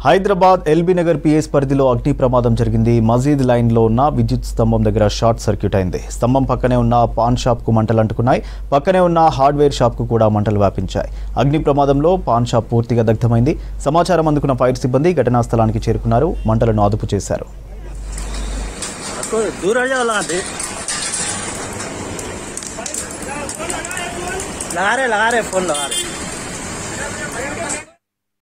Hyderabad LB Nagar PS పరిధిలో అగ్ని ప్రమాదం జరిగింది. మజీద్ లైన్లో ఉన్న విద్యుత్ స్తంభం దగ్గర షార్ట్ సర్క్యూట్ అయింది. స్తంభం పక్కనే ఉన్న పాన్ షాప్కు మంటలు అంటుకున్నాయి. పక్కనే ఉన్న హార్డ్వేర్ షాప్కు కూడా మంటలు వ్యాపించాయి. అగ్ని ప్రమాదంలో పాన్ షాప్ పూర్తిగా దగ్ధమైంది. సమాచారం అందుకున్న ఫైర్ సిబ్బంది ఘటనా స్థలానికి చేరుకున్నారు. మంటలను అదుపు చేశారు. लगा रहे फोन लगा रहे।